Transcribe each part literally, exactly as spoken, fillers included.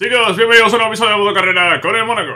Chicos, bienvenidos a un nuevo episodio de Modo Carrera con el Mónaco.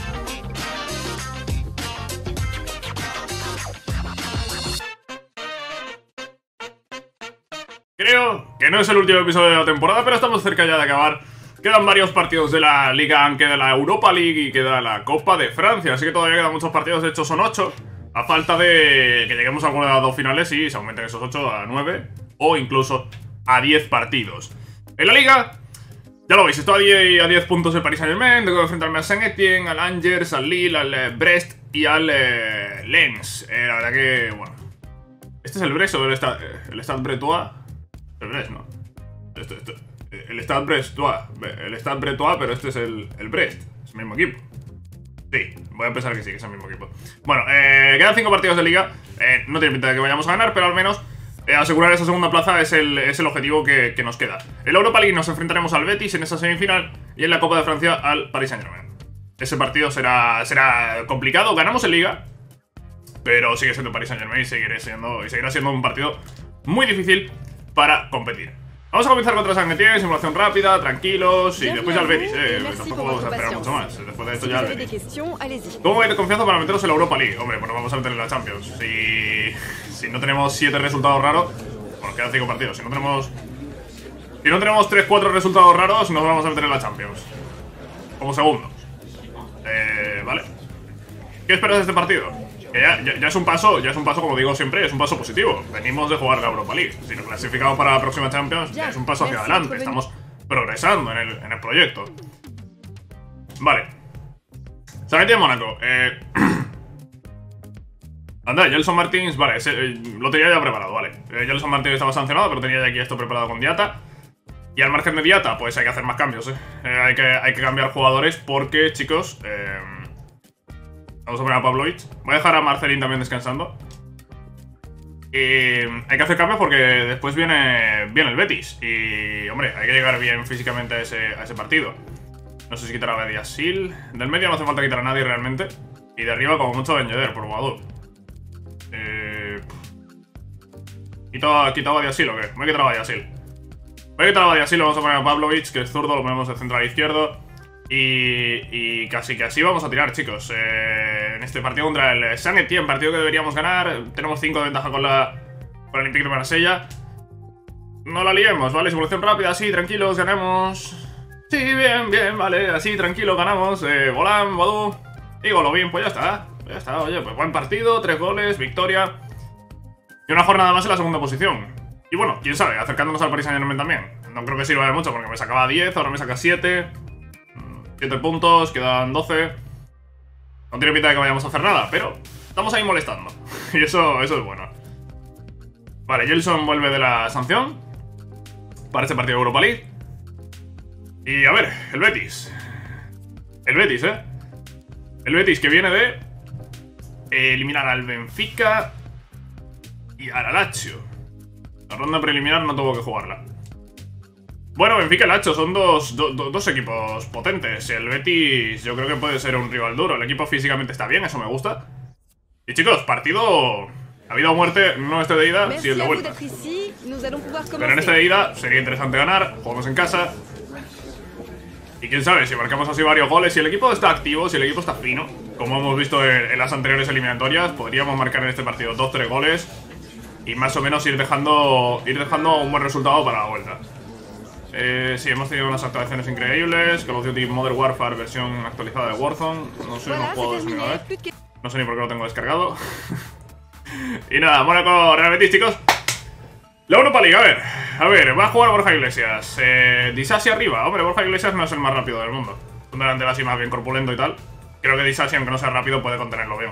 Creo que no es el último episodio de la temporada, pero estamos cerca ya de acabar. Quedan varios partidos de la Liga, queda la Europa League y queda la Copa de Francia, así que todavía quedan muchos partidos, de hecho son ocho. A falta de que lleguemos a alguna de las dos finales y se aumenten esos ocho a nueve o incluso a diez partidos. En la Liga, ya lo veis, estoy a diez puntos el Paris Saint-Germain, tengo que enfrentarme a Saint-Étienne, al Angers, al Lille, al eh, Brest y al eh, Lens. Eh, la verdad que, bueno, ¿este es el Brest o el Stade, el Stade Bretois? El Brest, ¿no? Esto, esto, el Stade Brestois, el Stade Bretois, pero este es el, el Brest, es el mismo equipo. Sí, voy a pensar que sí, que es el mismo equipo. Bueno, eh, quedan cinco partidos de Liga, eh, no tiene pinta de que vayamos a ganar, pero al menos eh, asegurar esa segunda plaza es el, es el objetivo que, que nos queda. En la Europa League nos enfrentaremos al Betis en esa semifinal y en la Copa de Francia al Paris Saint-Germain. Ese partido será, será complicado, ganamos en Liga, pero sigue siendo Paris Saint-Germain y seguirá siendo, y seguirá siendo un partido muy difícil para competir. Vamos a comenzar contra Saint-Étienne, simulación rápida, tranquilos, y después ya el Betis, eh, tampoco vamos a esperar mucho más. Después de esto ya el Betis. ¿Cómo hay de confianza para meteros en la Europa League? Hombre, pues nos vamos a meter en la Champions. Si, si no tenemos siete resultados raros, bueno, quedan cinco partidos. Si no tenemos Si no tenemos tres cuatro resultados raros, nos vamos a meter en la Champions. Como segundos. Eh, vale. ¿Qué esperas de este partido? Que ya, ya, ya es un paso, ya es un paso, como digo siempre, es un paso positivo. Venimos de jugar la Europa League. Si nos clasificamos para la próxima Champions, ya es un paso hacia adelante. Estamos progresando en el, en el proyecto. Vale. Saint-Étienne Mónaco. Eh... Anda, Gelson Martins, vale, ese, eh, lo tenía ya preparado, vale. Eh, Gelson Martins estaba sancionado, pero tenía ya aquí esto preparado con Diatta. Y al margen de Diatta, pues hay que hacer más cambios, eh. eh hay, que, hay que cambiar jugadores porque, chicos, eh... vamos a poner a Pavlovic. Voy a dejar a Marcelín también descansando. Y hay que hacer cambios porque después viene, viene el Betis. Y, hombre, hay que llegar bien físicamente a ese, a ese partido. No sé si quitar a Bediasil. Del medio no hace falta quitar a nadie realmente. Y de arriba como mucho a Ben Yedder por jugador. Eh... ¿Quito a Bediasil o qué? Voy a quitar a Bediasil. Voy a quitar a Bediasil, vamos a poner a Pavlovic, que es zurdo, lo ponemos de central izquierdo. Y, y casi que así vamos a tirar, chicos. Eh, en este partido contra el Saint-Étienne, partido que deberíamos ganar. Tenemos cinco de ventaja con la con el Olympique de Marsella. No la liemos, ¿vale? Simulación rápida, así, tranquilos, ganamos. Sí, bien, bien, vale, así, tranquilo, ganamos. Eh, Volán, Badú y Golovin, pues ya está. Ya está, oye, pues buen partido, tres goles, victoria. Y una jornada más en la segunda posición. Y bueno, quién sabe, acercándonos al Paris Saint-Germain también. No creo que sirva de mucho porque me sacaba diez, ahora me saca siete. siete puntos, quedan doce. No tiene pinta de que vayamos a hacer nada, pero estamos ahí molestando. Y eso, eso es bueno. Vale, Gelson vuelve de la sanción para este partido de Europa League. Y a ver, el Betis. El Betis, ¿eh? El Betis que viene de eliminar al Benfica y al Lazio. La ronda preliminar no tuvo que jugarla. Bueno, Benfica y Lazio son dos, do, do, dos equipos potentes. El Betis yo creo que puede ser un rival duro. El equipo físicamente está bien, eso me gusta. Y chicos, partido... Ha habido muerte, no este de ida, sí el de vuelta. Pero en este de ida sería interesante ganar, jugamos en casa. Y quién sabe, si marcamos así varios goles, si el equipo está activo, si el equipo está fino, como hemos visto en, en las anteriores eliminatorias, podríamos marcar en este partido dos tres goles y más o menos ir dejando, ir dejando un buen resultado para la vuelta. Eh, sí, hemos tenido unas actualizaciones increíbles. Call of Duty Modern Warfare, versión actualizada de Warzone. No sé, no juego de eso ni a ver. No sé ni por qué lo tengo descargado. Y nada, Mónaco, Real Betis, chicos. La Europa League, a ver. A ver, va a jugar Borja Iglesias. Eh, Disasi arriba. Hombre, Borja Iglesias no es el más rápido del mundo. Un delantero así más bien corpulento y tal. Creo que Disasi, aunque no sea rápido, puede contenerlo bien.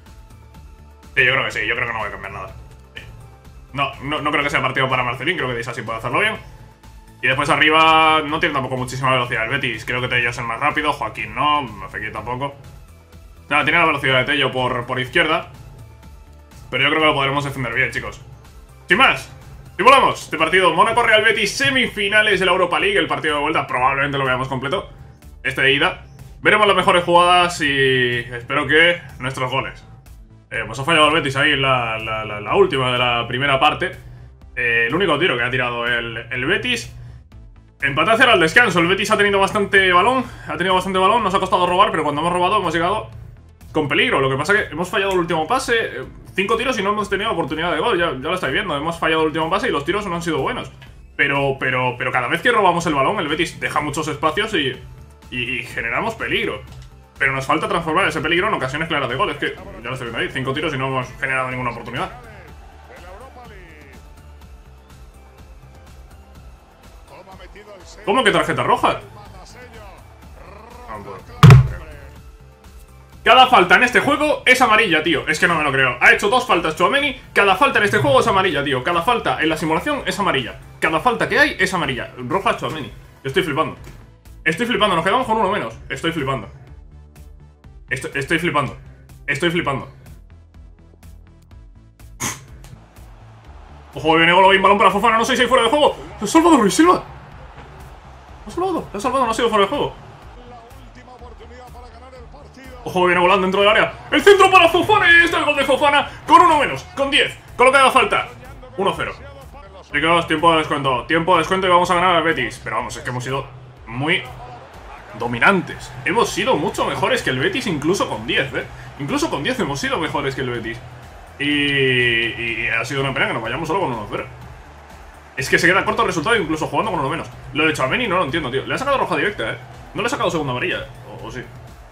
Sí, yo creo que sí. Yo creo que no voy a cambiar nada. Sí. No, no, no creo que sea partido para Marcelín. Creo que Disasi puede hacerlo bien. Y después arriba no tiene tampoco muchísima velocidad el Betis. Creo que Tello es el más rápido, Joaquín no, Fekir tampoco. Nada, tiene la velocidad de Tello por, por izquierda. Pero yo creo que lo podremos defender bien, chicos. Sin más, y volvamos. Este partido Mónaco-Real Betis, semifinales de la Europa League. El partido de vuelta probablemente lo veamos completo. Este de ida. Veremos las mejores jugadas y espero que nuestros goles. Eh, pues ha fallado el Betis ahí en la, la, la, la última de la primera parte. Eh, el único tiro que ha tirado el, el Betis. Empate a cero al descanso. El Betis ha tenido bastante balón. Ha tenido bastante balón. Nos ha costado robar, pero cuando hemos robado hemos llegado con peligro. Lo que pasa es que hemos fallado el último pase. Cinco tiros y no hemos tenido oportunidad de gol. Ya, ya lo estáis viendo. Hemos fallado el último pase y los tiros no han sido buenos. Pero, pero, pero cada vez que robamos el balón, el Betis deja muchos espacios y, y, y generamos peligro. Pero nos falta transformar ese peligro en ocasiones claras de gol. Es que, ya lo estoy viendo ahí, cinco tiros y no hemos generado ninguna oportunidad. ¿Cómo que tarjeta roja? Cada falta en este juego es amarilla, tío. Es que no me lo creo. Ha hecho dos faltas Tchouaméni. Cada falta en este juego es amarilla, tío. Cada falta en la simulación es amarilla. Cada falta que hay es amarilla. Roja Tchouaméni. Estoy flipando. Estoy flipando. Nos quedamos con uno menos. Estoy flipando. Estoy, estoy flipando. Estoy flipando. Ojo, viene Golovin, balón para Fofana. No sé si hay fuera de juego. ¡Lo ha salvado Ruiz Silva! ¡Lo ha salvado! ¡Lo ha salvado! No ha sido fuera de juego. Ojo, viene volando dentro del área. ¡El centro para Fofana! Y está el gol de Fofana con uno menos, con diez. Con lo que haga falta. uno cero. Chicos, tiempo de descuento. Tiempo de descuento y vamos a ganar al Betis. Pero vamos, es que hemos sido muy dominantes. Hemos sido mucho mejores que el Betis, incluso con diez, ¿eh? Incluso con diez hemos sido mejores que el Betis. Y, y, y ha sido una pena que nos vayamos solo con uno cero. Es que se queda corto el resultado incluso jugando con uno menos. Lo de Tchouaméni no lo entiendo, tío. Le ha sacado roja directa, ¿eh? No le ha sacado segunda amarilla, ¿eh? O, o sí.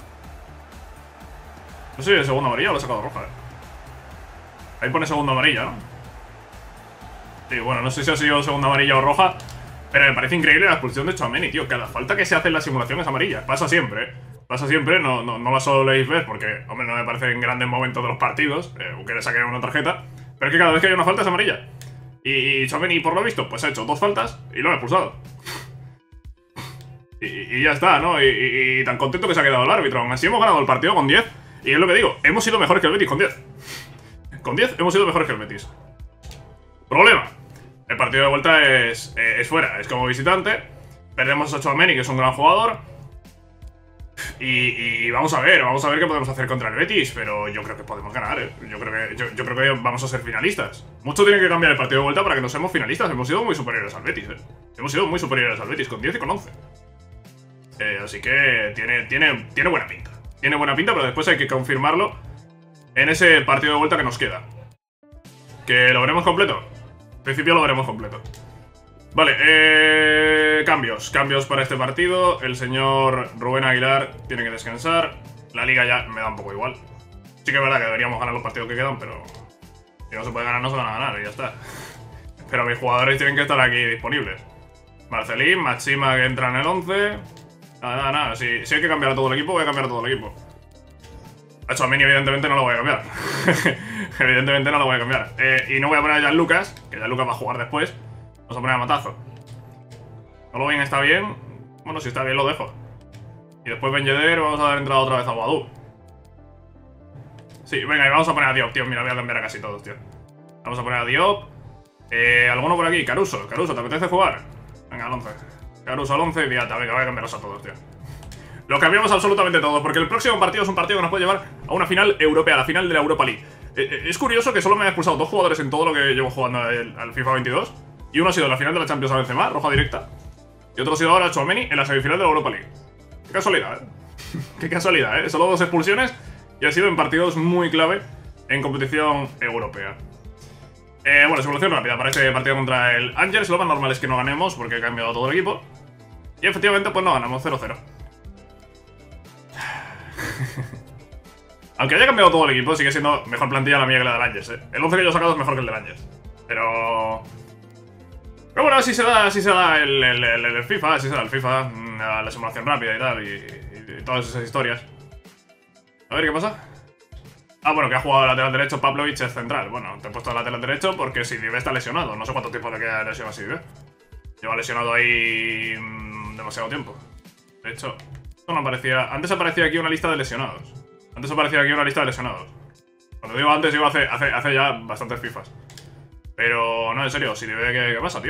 No sé si es segunda amarilla o le ha sacado roja, ¿eh? Ahí pone segunda amarilla, ¿no? Sí, bueno, no sé si ha sido segunda amarilla o roja, pero me parece increíble la expulsión de Tchouaméni, tío. Cada falta que se hace en la simulación es amarilla. Pasa siempre, ¿eh? Pasa siempre, no, no, no la soléis ver porque, hombre, no me parece en grandes momentos de los partidos, eh, que le saquen una tarjeta, pero es que cada vez que hay una falta es amarilla. Y, y Tchouaméni, por lo visto, pues ha hecho dos faltas y lo ha expulsado. Y, y ya está, ¿no? Y, y, y tan contento que se ha quedado el árbitro. Aún así hemos ganado el partido con diez. Y es lo que digo, hemos sido mejores que el Betis con diez. Con diez hemos sido mejores que el Betis. Problema. El partido de vuelta es, eh, es fuera, es como visitante. Perdemos a Tchouaméni, que es un gran jugador. Y, y vamos a ver, vamos a ver qué podemos hacer contra el Betis. Pero yo creo que podemos ganar, ¿eh? Yo creo que, yo, yo creo que vamos a ser finalistas. Mucho tiene que cambiar el partido de vuelta para que no seamos finalistas. Hemos sido muy superiores al Betis, ¿eh? Hemos sido muy superiores al Betis, con diez y con once. Eh, así que tiene, tiene, tiene buena pinta. Tiene buena pinta, pero después hay que confirmarlo en ese partido de vuelta que nos queda. ¿Que lo veremos completo? En principio lo veremos completo. Vale, eh, cambios. Cambios para este partido. El señor Rubén Aguilar tiene que descansar. La liga ya me da un poco igual. Sí que es verdad que deberíamos ganar los partidos que quedan, pero si no se puede ganar, no se van a ganar y ya está. Pero mis jugadores tienen que estar aquí disponibles. Marcelín, Maxima, que entra en el once. Nada, nada, nada. Si, si hay que cambiar a todo el equipo, voy a cambiar a todo el equipo. A Tchouaméni evidentemente no lo voy a cambiar. Evidentemente no lo voy a cambiar. Eh, y no voy a poner a Jan Lucas, que Jan Lucas va a jugar después. Vamos a poner a Matazo. Golovin está bien. Bueno, si está bien lo dejo. Y después Ben Yedder, vamos a dar entrada otra vez a Boadou. Sí, venga, y vamos a poner a Diop, tío. Mira, voy a cambiar a casi todos, tío. Vamos a poner a Diop. Eh, ¿Alguno por aquí? Caruso. Caruso, ¿te apetece jugar? Venga, al once. Caruso al once y Diata. Venga, voy a cambiarlos a todos, tío. Lo cambiamos absolutamente todo, porque el próximo partido es un partido que nos puede llevar a una final europea, la final de la Europa League. Eh, es curioso que solo me haya expulsado dos jugadores en todo lo que llevo jugando al, al FIFA veintidós. Y uno ha sido en la final de la Champions a Benzema, roja directa. Y otro ha sido ahora Tchouaméni en la semifinal de la Europa League. Qué casualidad, ¿eh? Qué casualidad, ¿eh? Solo dos expulsiones y ha sido en partidos muy clave en competición europea. Eh, bueno, simulación rápida para este partido contra el Angers. Lo más normal es que no ganemos porque he cambiado todo el equipo. Y efectivamente, pues no ganamos, cero cero. Aunque haya cambiado todo el equipo, sigue siendo mejor plantilla la mía que la del Angers, ¿eh? El once que yo he sacado es mejor que el del Angers. Pero... Pero bueno, así se da, así se da el, el, el, el FIFA, así se da el FIFA. La, la simulación rápida y tal, y, y, y todas esas historias. A ver, ¿qué pasa? Ah, bueno, que ha jugado de lateral derecho, Pavlovic es central. Bueno, te he puesto de lateral derecho porque Sidibe está lesionado. No sé cuánto tiempo le queda de lesión a Sidibe. Lleva lesionado ahí mmm, demasiado tiempo. De hecho, esto no aparecía... Antes aparecía aquí una lista de lesionados. Antes aparecía aquí una lista de lesionados. Cuando digo antes, digo hace, hace, hace ya bastantes FIFAs. Pero, no, en serio, Sidibe, ¿qué, qué pasa, tío?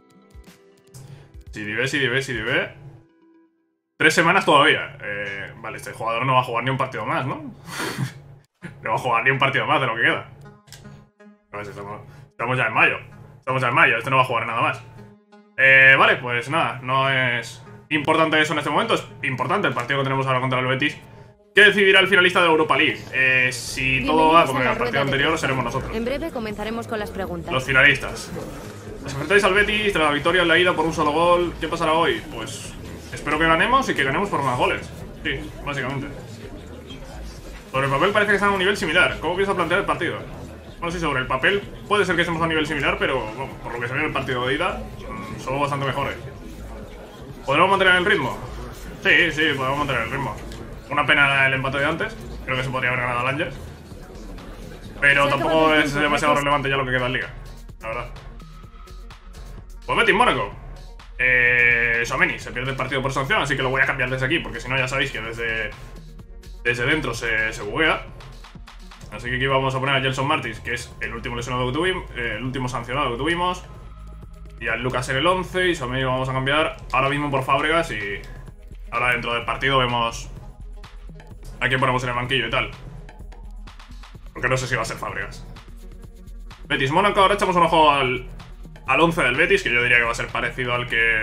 Sidibe, Sidibe, Sidibe... Tres semanas todavía. Eh, vale, este jugador no va a jugar ni un partido más, ¿no? No va a jugar ni un partido más de lo que queda. A ver si estamos, estamos ya en mayo. Estamos ya en mayo, este no va a jugar nada más. Eh, vale, pues nada, no es importante eso en este momento. Es importante el partido que tenemos ahora contra el Betis, que decidirá el finalista de la Europa League. Eh, si todo va como en el partido anterior, seremos nosotros. En breve comenzaremos con las preguntas. Los finalistas. Os enfrentáis al Betis tras la victoria en la ida por un solo gol. ¿Qué pasará hoy? Pues espero que ganemos y que ganemos por más goles. Sí, básicamente. Sobre el papel parece que están a un nivel similar. ¿Cómo piensas plantear el partido? Bueno, sí, sobre el papel puede ser que estemos a un nivel similar, pero bueno, por lo que se ve en el partido de ida, mmm, somos bastante mejores. ¿Podremos mantener el ritmo? Sí, sí, podemos mantener el ritmo. Una pena el empate de antes. Creo que se podría haber ganado al Angers. Pero tampoco es demasiado relevante ya lo que queda en Liga, la verdad. Pues Betis Mónaco. Eh, Tchouaméni se pierde el partido por sanción, así que lo voy a cambiar desde aquí, porque si no ya sabéis que desde, desde dentro se, se buguea. Así que aquí vamos a poner a Gelson Martins, que es el último lesionado que tuvimos, eh, el último sancionado que tuvimos. Y al Lucas en el once, y Tchouaméni lo vamos a cambiar ahora mismo por Fábregas, y ahora dentro del partido vemos a quién ponemos en el banquillo y tal. Porque no sé si va a ser Fábregas. Betis Mónaco, ahora echamos un ojo al, al once del Betis, que yo diría que va a ser parecido al que...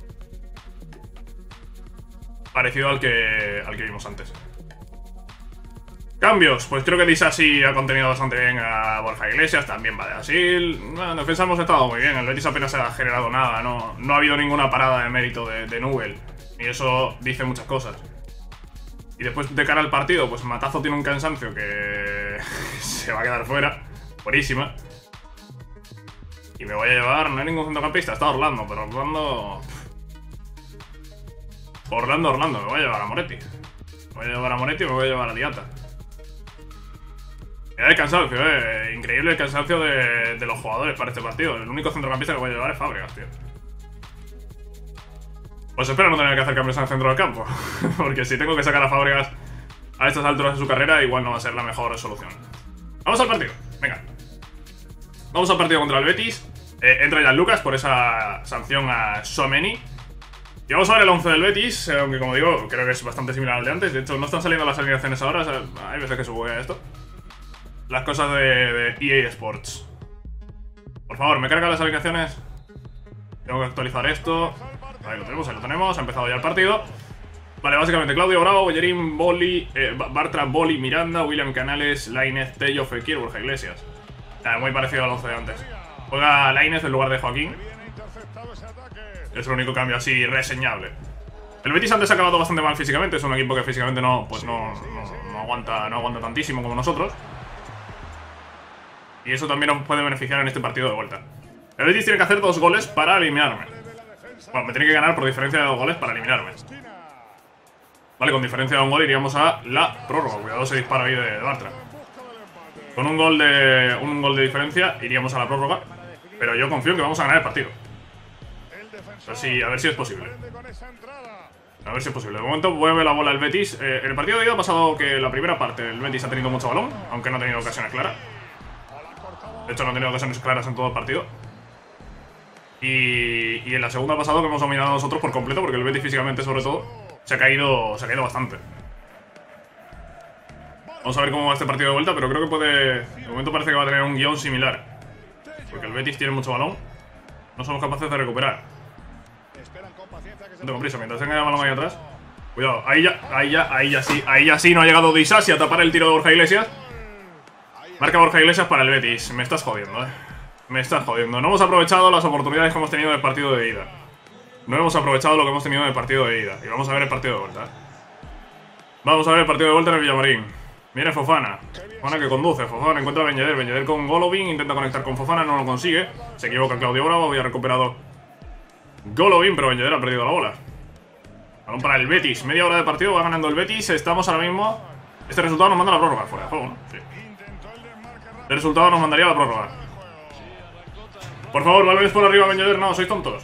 Parecido al que, al que vimos antes. Cambios, pues creo que Disasi ha contenido bastante bien a Borja Iglesias, también va de Asil. Bueno, en defensa hemos estado muy bien, el Betis apenas se ha generado nada, no, no ha habido ninguna parada de mérito de, de Nubel. Y eso dice muchas cosas. Y después de cara al partido, pues Matazo tiene un cansancio que se va a quedar fuera. Buenísima. Y me voy a llevar, no hay ningún centrocampista, está Orlando, pero Orlando... Orlando, Orlando, me voy a llevar a Moretti. Me voy a llevar a Moretti y me voy a llevar a Diatta. Mira el cansancio, eh. Increíble el cansancio de, de los jugadores para este partido. El único centrocampista que voy a llevar es Fábregas, tío. Pues espero no tener que hacer cambios en el centro del campo. Porque si tengo que sacar a Fábregas a estas alturas de su carrera, igual no va a ser la mejor solución. Vamos al partido, venga. Vamos al partido contra el Betis. eh, Entra ya Lucas por esa sanción a Tchouaméni. Y vamos a ver el once del Betis, eh, aunque como digo, creo que es bastante similar al de antes. De hecho, no están saliendo las alineaciones ahora, o sea, hay veces que se buguea esto. Las cosas de, de E A Sports. Por favor, me carga las alineaciones. Tengo que actualizar esto. Ahí lo tenemos, ahí lo tenemos, ha empezado ya el partido. Vale, básicamente Claudio Bravo, Bellerín, Boli, eh, Bartra, Boli, Miranda, William Canales, Lainez, Tello, Fekir, Borja Iglesias. Nada, muy parecido al once de antes. Juega Lainez en lugar de Joaquín. Es el único cambio así reseñable. El Betis antes ha acabado bastante mal físicamente. Es un equipo que físicamente no, pues no, no, no, aguanta, no aguanta tantísimo como nosotros. Y eso también nos puede beneficiar en este partido de vuelta. El Betis tiene que hacer dos goles para eliminarme. Bueno, me tiene que ganar por diferencia de dos goles para eliminarme. Vale, con diferencia de un gol iríamos a la prórroga. Cuidado ese disparo ahí de, de Bartra. Con un gol de un gol de diferencia iríamos a la prórroga. Pero yo confío en que vamos a ganar el partido. Así, a ver si es posible. A ver si es posible. De momento mueve la bola el Betis. eh, En el partido de ida ha pasado que la primera parte el Betis ha tenido mucho balón, aunque no ha tenido ocasiones claras. De hecho no ha tenido ocasiones claras en todo el partido. Y, y en la segunda ha pasado que hemos dominado nosotros por completo, porque el Betis físicamente sobre todo se ha caído, se ha caído bastante. Vamos a ver cómo va este partido de vuelta, pero creo que puede... De momento parece que va a tener un guión similar, porque el Betis tiene mucho balón. No somos capaces de recuperar. No tengo prisa, mientras tenga el balón ahí atrás. Cuidado, ahí ya, ahí ya, ahí ya sí. Ahí ya sí, no ha llegado Disasi a tapar el tiro de Borja Iglesias. Marca Borja Iglesias para el Betis. Me estás jodiendo, eh. Me estás jodiendo. No hemos aprovechado las oportunidades que hemos tenido en el partido de ida. No hemos aprovechado lo que hemos tenido en el partido de ida. Y vamos a ver el partido de vuelta, eh. Vamos a ver el partido de vuelta en el Villamarín. Viene Fofana. Fofana que conduce. Fofana encuentra a Ben Yedder. Ben Yedder con Golovin. Intenta conectar con Fofana. No lo consigue. Se equivoca Claudio Bravo. Había recuperado Golovin, pero Ben Yedder ha perdido la bola. Balón para el Betis. Media hora de partido. Va ganando el Betis. Estamos ahora mismo... Este resultado nos manda a la prórroga. Fuera de juego, ¿no? Sí. El resultado nos mandaría a la prórroga. Por favor, balones por arriba, Ben Yedder. No, sois tontos.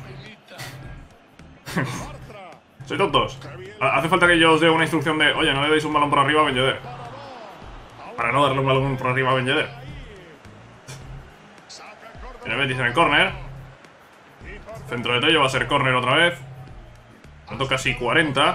Sois tontos. Hace falta que yo os dé una instrucción de: oye, no le deis un balón por arriba a Ben Yedder. Para no darle un balón por arriba a Ben Yedder. Tiene Betis en el córner. Centro de Tello, va a ser córner otra vez. Minuto casi cuarenta.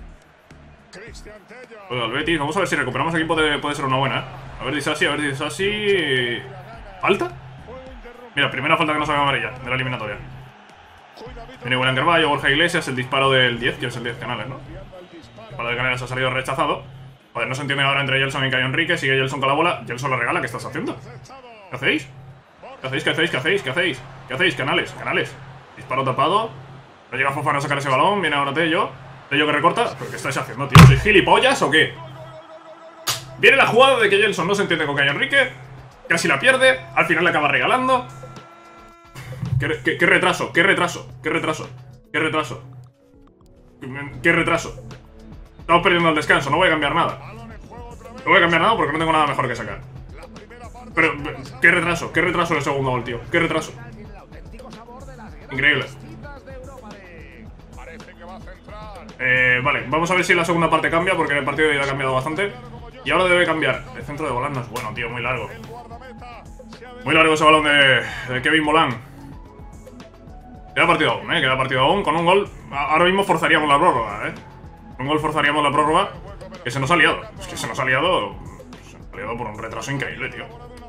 Juega el Betis. Vamos a ver si recuperamos aquí. Puede, puede ser una buena. A ver Disasi, a ver Disasi. ¿Falta? Mira, primera falta que nos haga amarilla de la eliminatoria. Viene William Carvalho, Borja Iglesias, el disparo del diez, que es el diez Canales, ¿no? El disparo de Canales ha salido rechazado. Joder, no se entiende ahora entre Gelson y Cayo Enrique. Sigue Gelson con la bola. Gelson la regala. ¿Qué estás haciendo? ¿Qué hacéis? ¿Qué hacéis? ¿Qué hacéis? ¿Qué hacéis? ¿Qué hacéis? ¿Qué hacéis? Canales, Canales. Disparo tapado. No llega Fofana a sacar ese balón. Viene ahora Tello. Tello que recorta. ¿Pero qué estáis haciendo, tío? ¿Sois gilipollas o qué? Viene la jugada de que Gelson no se entiende con Cayo Enrique. Casi la pierde. Al final la acaba regalando. ¿Qué, qué, qué retraso? ¿Qué retraso? ¿Qué retraso? ¿Qué retraso? ¿Qué retraso? Estamos perdiendo el descanso. No voy a cambiar nada. No voy a cambiar nada porque no tengo nada mejor que sacar. Pero, ¿qué retraso? ¿Qué retraso en el segundo gol, tío? ¿Qué retraso? Increíble. Eh, vale, vamos a ver si la segunda parte cambia, porque en el partido ya ha cambiado bastante. Y ahora debe cambiar. El centro de Bolán no es bueno, tío, muy largo. Muy largo ese balón de, de Kevin Bolán. Queda partido aún, eh, queda partido aún. Con un gol, ahora mismo forzaríamos la prórroga, eh. Con un gol forzaríamos la prórroga. Que se nos ha liado. Es que se nos ha liado. Se nos ha liado por un retraso increíble, tío.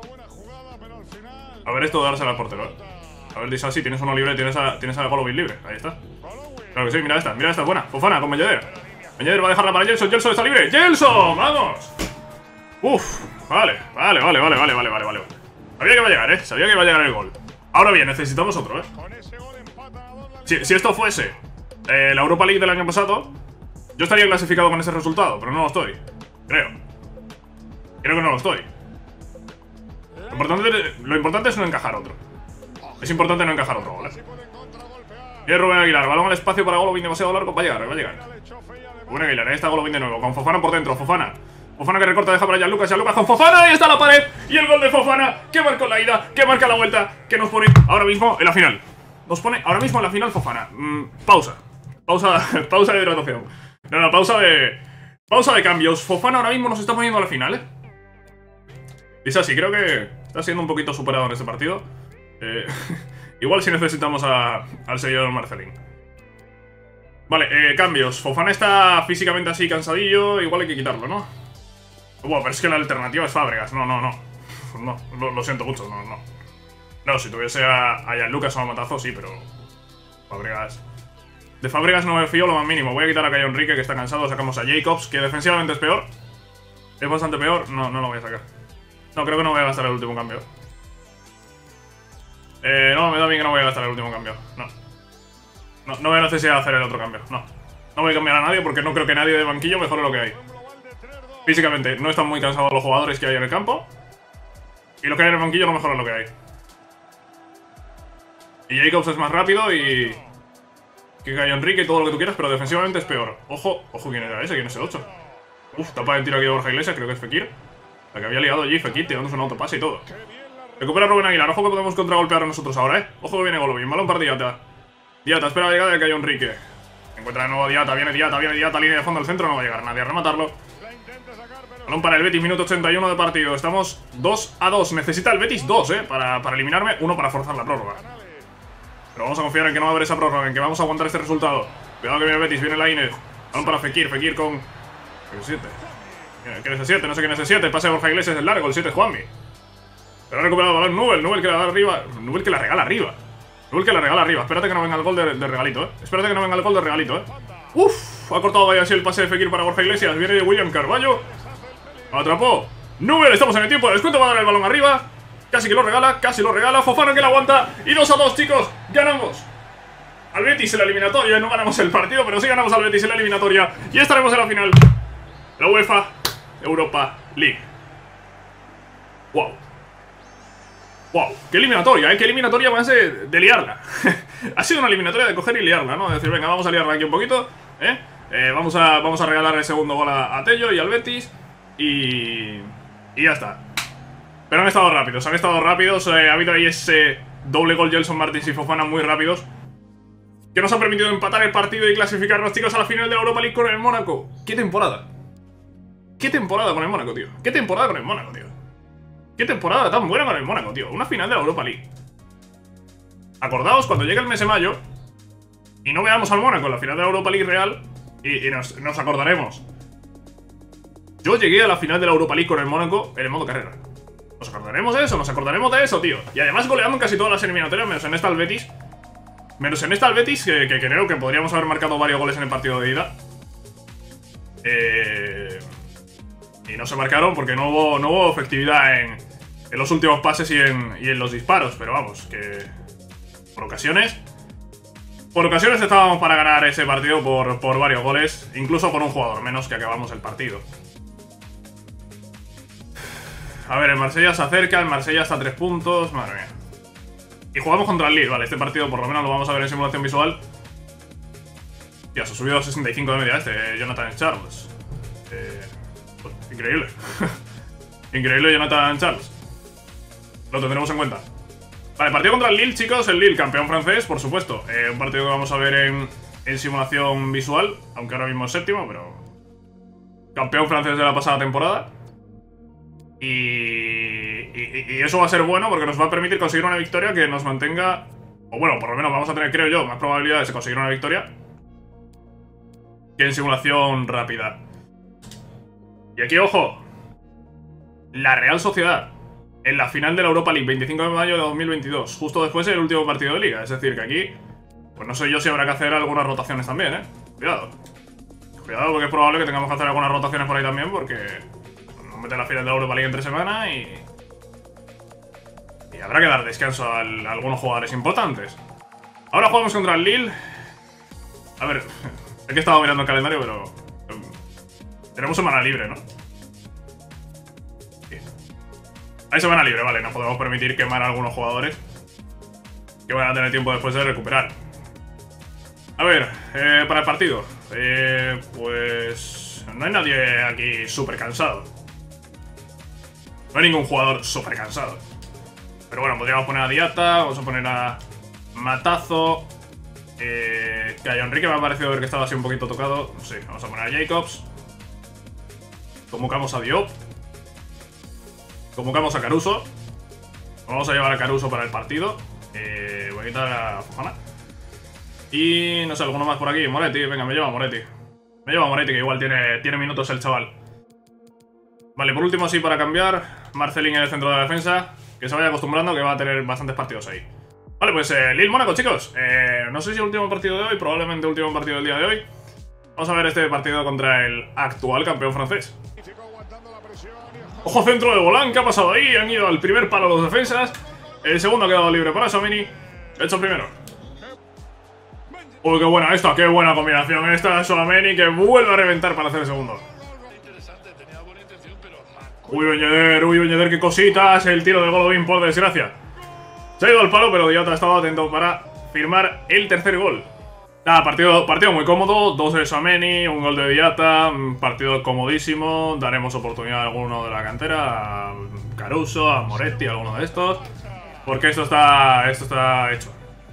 A ver esto de dársela al portero, eh. A ver, Disasi, tienes uno libre, tienes a, tienes a Golovin libre. Ahí está. Claro que sí, mira esta, mira esta, buena. Fofana con Melleder. Melleder va a dejarla para Gelson. Gelson está libre. ¡Gelson! ¡Vamos! Uf, vale, vale, vale, vale, vale, vale, vale, vale. Sabía que iba a llegar, eh. Sabía que iba a llegar el gol. Ahora bien, necesitamos otro, eh. Si, si esto fuese eh, la Europa League del año pasado, yo estaría clasificado con ese resultado, pero no lo estoy. Creo. Creo que no lo estoy. Lo importante, lo importante es no encajar otro. Es importante no encajar otro gol, eh. Viene Rubén Aguilar, balón al espacio para Golovin demasiado largo. Va a llegar, va a llegar. Rubén Aguilar, ahí está Golovin de nuevo, con Fofana por dentro, Fofana. Fofana que recorta, deja para Gianluca, Gianluca con Fofana, ahí está la pared. Y el gol de Fofana, que marca la ida, que marca la vuelta, que nos pone ahora mismo en la final. Nos pone ahora mismo en la final Fofana. Mm, pausa. Pausa, pausa de hidratación. No, no, pausa de... Pausa de cambios. Fofana ahora mismo nos está poniendo a la final, eh. Es así, creo que está siendo un poquito superado en este partido. Eh... Igual si necesitamos a, al señor Marcelín. Vale, eh, cambios. Fofana está físicamente así cansadillo. Igual hay que quitarlo, ¿no? Bueno, pero es que la alternativa es Fábregas. No, no, no. No, lo, lo siento mucho, no, no. No, si tuviese a, a Gianlucas o a Matazo, sí, pero... Fábregas... De Fábregas no me fío lo más mínimo. Voy a quitar a Cayo Enrique, que está cansado. Sacamos a Jacobs, que defensivamente es peor. Es bastante peor. No, no lo voy a sacar. No, creo que no voy a gastar el último cambio. Eh, no, me da bien que no voy a gastar el último cambio. No. No, no veo necesidad de hacer el otro cambio. No. No voy a cambiar a nadie porque no creo que nadie de banquillo mejore lo que hay. Físicamente no están muy cansados los jugadores que hay en el campo. Y lo que hay en el banquillo no mejora lo que hay. Y Jacobs es más rápido y... Que Cayo Enrique y todo lo que tú quieras, pero defensivamente es peor. Ojo, ojo, ¿quién era ese? ¿Quién es el ocho? Uf, tapa de tiro aquí de Borja Iglesias, creo que es Fekir. La que había liado allí, Fekir, tirándose un autopase y todo. Recupera Rubén Aguilar, ojo que podemos contragolpear a nosotros ahora, eh. Ojo que viene Golovin, balón para Diata. Diata, espera la llegada de Cayo Enrique. Encuentra de nuevo Diata, viene Diata, viene Diata, línea de fondo al centro, no va a llegar nadie a rematarlo. Balón para el Betis, minuto ochenta y uno de partido. Estamos dos a dos. Necesita el Betis dos, eh, para, para eliminarme, uno para forzar la prórroga. Pero vamos a confiar en que no va a haber esa prórroga, en que vamos a aguantar este resultado. Cuidado que viene el Betis, viene la Inés. Balón para Fekir, Fekir con... ¿Qué es siete? ¿Quién es el siete? No sé quién es el siete. Pase de Borja Iglesias, el largo, el siete es Juanmi. Pero ha recuperado el balón Nubel, Nubel que la da arriba. Nubel que la regala arriba. Nubel que la regala arriba. Espérate que no venga el gol de, de regalito, eh. Espérate que no venga el gol de regalito, eh. Uf, ha cortado vaya así el pase de Fekir para Borja Iglesias. Viene William Carvalho. Atrapó. Nubel, estamos en el tiempo de descuento. Va a dar el balón arriba. Casi que lo regala, casi lo regala. Fofana que la aguanta. Y dos a dos, chicos. Ganamos al Betis en la eliminatoria. No ganamos el partido, pero sí ganamos al Betis en la eliminatoria. Y estaremos en la final. La UEFA Europa League. Wow. Wow, qué eliminatoria, ¿eh? Qué eliminatoria más de, de liarla. Ha sido una eliminatoria de coger y liarla, ¿no? Es decir, venga, vamos a liarla aquí un poquito, ¿eh? eh vamos, a, vamos a regalar el segundo gol a, a Tello y al Betis. Y... Y ya está. Pero han estado rápidos, han estado rápidos. Eh, ha habido ahí ese doble gol Gelson Martins y Fofana muy rápidos, que nos ha permitido empatar el partido y clasificarnos, chicos, a la final de la Europa League con el Mónaco. ¡Qué temporada! ¡Qué temporada con el Mónaco, tío! ¡Qué temporada con el Mónaco, tío! ¡Qué temporada tan buena con el Mónaco, tío! Una final de la Europa League. Acordaos cuando llegue el mes de mayo y no veamos al Mónaco en la final de la Europa League real y, y nos, nos acordaremos. Yo llegué a la final de la Europa League con el Mónaco en el modo carrera. Nos acordaremos de eso, nos acordaremos de eso, tío. Y además goleando en casi todas las eliminatorias, menos en esta al Betis. Menos en esta al Betis, que, que creo que podríamos haber marcado varios goles en el partido de ida. Eh, y no se marcaron porque no hubo, no hubo efectividad en, en los últimos pases y en, y en los disparos. Pero vamos, que por ocasiones... Por ocasiones estábamos para ganar ese partido por, por varios goles. Incluso con un jugador menos que acabamos el partido. A ver, el Marsella se acerca, el Marsella está a tres puntos. Madre mía. Y jugamos contra el Lille, vale, este partido por lo menos lo vamos a ver en simulación visual. Ya, se ha subido a sesenta y cinco de media este, Jonathan Charles. Eh, pues, increíble. Increíble Jonathan Charles. Lo tendremos en cuenta. Vale, partido contra el Lille, chicos, el Lille, campeón francés, por supuesto. Eh, un partido que vamos a ver en, en simulación visual, aunque ahora mismo es séptimo, pero... Campeón francés de la pasada temporada. Y, y, y eso va a ser bueno porque nos va a permitir conseguir una victoria que nos mantenga... O bueno, por lo menos vamos a tener, creo yo, más probabilidades de conseguir una victoria que en simulación rápida. Y aquí, ojo, la Real Sociedad en la final de la Europa League, veinticinco de mayo de dos mil veintidós, justo después del último partido de Liga. Es decir, que aquí, pues no sé yo si habrá que hacer algunas rotaciones también, ¿eh? Cuidado. Cuidado porque es probable que tengamos que hacer algunas rotaciones por ahí también porque... Mete la final de la Europa League entre semana y... Y habrá que dar descanso a, a algunos jugadores importantes. Ahora jugamos contra el Lille. A ver, es que he estado mirando el calendario, pero... Um, tenemos semana libre, ¿no? Sí. Hay semana libre, vale, no podemos permitir quemar a algunos jugadores que van a tener tiempo después de recuperar. A ver, eh, para el partido. Eh, pues... No hay nadie aquí súper cansado. No hay ningún jugador súper cansado. Pero bueno, podríamos poner a Diatta, vamos a poner a Matazo. Eh, que a Enrique me ha parecido ver que estaba así un poquito tocado. Sí, vamos a poner a Jacobs. Convocamos a Diop. Convocamos a Caruso. Vamos a llevar a Caruso para el partido. Eh, voy a quitar a Fofana. Y no sé, alguno más por aquí. Moretti, venga, me lleva a Moretti. Me lleva a Moretti, que igual tiene, tiene minutos el chaval. Vale, por último, sí, para cambiar, Marcelín en el centro de la defensa. Que se vaya acostumbrando, que va a tener bastantes partidos ahí. Vale, pues eh, Lille-Mónaco, chicos. Eh, no sé si el último partido de hoy, probablemente el último partido del día de hoy. Vamos a ver este partido contra el actual campeón francés. Ojo centro de Volán, ¿qué ha pasado ahí? Han ido al primer palo los defensas. El segundo ha quedado libre para Tchouaméni. Hecho primero. Uy, qué buena esta, qué buena combinación esta. Tchouaméni que vuelve a reventar para hacer el segundo. Uy, Beñeder, uy, Beñeder, qué cositas. El tiro de Golovin, por desgracia. Se ha ido al palo, pero Diatta ha estado atento para firmar el tercer gol. Nada, partido, partido muy cómodo. Dos de Tchouaméni, un gol de Diatta. Partido comodísimo. Daremos oportunidad a alguno de la cantera. A Caruso, a Moretti, a alguno de estos. Porque esto está, esto está hecho.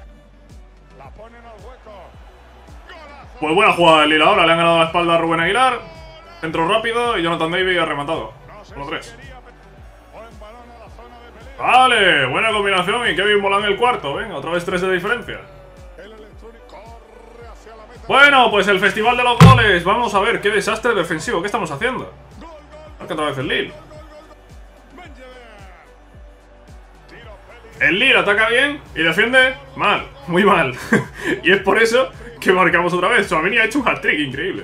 Pues buena jugada del Lille ahora. Le han ganado la espalda a Rubén Aguilar. Centro rápido y Jonathan David ha rematado. uno tres. Vale, buena combinación y Kevin Volán el cuarto. Venga, otra vez tres de diferencia. Bueno, pues el festival de los goles. Vamos a ver qué desastre defensivo. ¿Qué estamos haciendo? Marca otra vez el Lille. El Lille ataca bien y defiende mal, muy mal. Y es por eso que marcamos otra vez. Tchouaméni ha hecho un hat-trick increíble.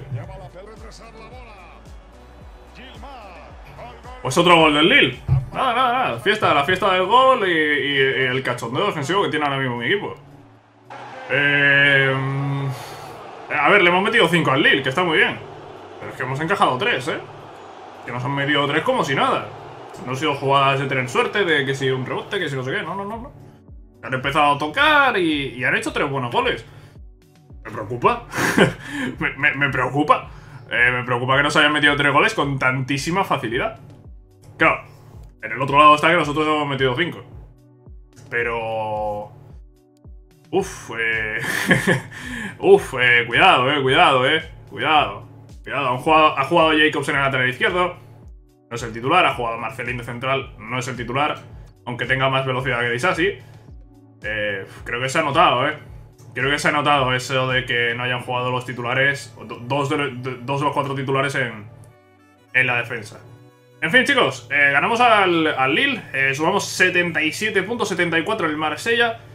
Pues otro gol del Lille. Nada, nada, nada. Fiesta, la fiesta del gol y, y, y el cachondeo defensivo que tiene ahora mismo mi equipo. Eh, a ver, le hemos metido cinco al Lille, que está muy bien. Pero es que hemos encajado tres, ¿eh? Que nos han metido tres como si nada. No han sido jugadas de tener suerte, de que si un rebote, que si no sé qué. No, no, no, no. Han empezado a tocar y, y han hecho tres buenos goles. Me preocupa. me, me, me preocupa. Eh, me preocupa que nos hayan metido tres goles con tantísima facilidad. Claro, en el otro lado está que nosotros hemos metido cinco. Pero... Uf, eh... Uf, eh, cuidado, eh, cuidado, eh. Cuidado, cuidado. Han jugado, ha jugado Jacobs en el lateral izquierdo. No es el titular, ha jugado Marcelín de central. No es el titular, aunque tenga más velocidad que Disasi. Eh, creo que se ha notado, eh. Creo que se ha notado eso de que no hayan jugado los titulares. Dos de, de, dos de los cuatro titulares en, en la defensa. En fin, chicos, eh, ganamos al, al Lille, eh, sumamos setenta y siete puntos, setenta y cuatro el Marsella,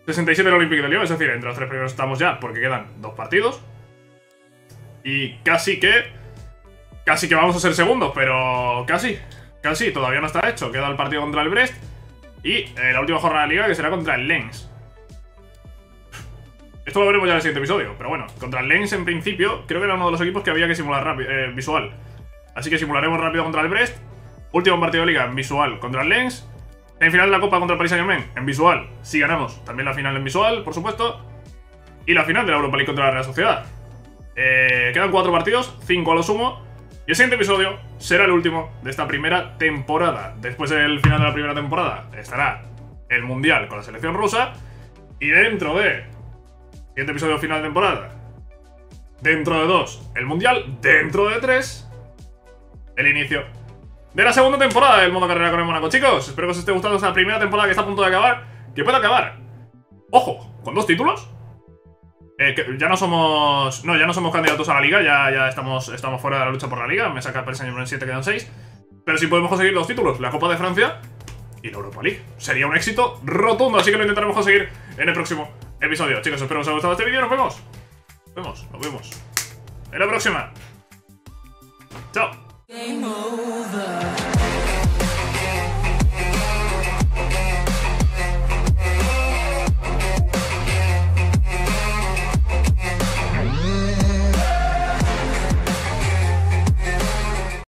sesenta y siete el Olympique de Lyon, es decir, entre los tres primeros estamos ya porque quedan dos partidos. Y casi que... Casi que vamos a ser segundos, pero casi, casi, todavía no está hecho. Queda el partido contra el Brest y eh, la última jornada de liga que será contra el Lens. Esto lo veremos ya en el siguiente episodio, pero bueno, contra el Lens en principio creo que era uno de los equipos que había que simular rápido, eh, visual. Así que simularemos rápido contra el Brest. Último partido de liga en visual contra el Lens. En final de la Copa contra el Paris Saint-Germain en visual, si ganamos. También la final en visual, por supuesto. Y la final de la Europa League contra la Real Sociedad. Eh, quedan cuatro partidos, cinco a lo sumo. Y el siguiente episodio será el último de esta primera temporada. Después del final de la primera temporada estará el Mundial con la selección rusa. Y dentro de... Siguiente episodio final de temporada. Dentro de dos, el Mundial. Dentro de tres, el inicio de la segunda temporada del Modo Carrera con el Mónaco. Chicos, espero que os esté gustando esta primera temporada que está a punto de acabar. Que puede acabar, ojo, con dos títulos. Eh, que ya no somos... No, ya no somos candidatos a la liga. Ya, ya estamos, estamos fuera de la lucha por la liga. Me saca el Paris Saint-Germain siete, quedan seis. Pero sí podemos conseguir dos títulos, la Copa de Francia y la Europa League. Sería un éxito rotundo, así que lo intentaremos conseguir en el próximo episodio. Chicos, espero que os haya gustado este vídeo. Nos vemos. Nos vemos, nos vemos en la próxima. Chao.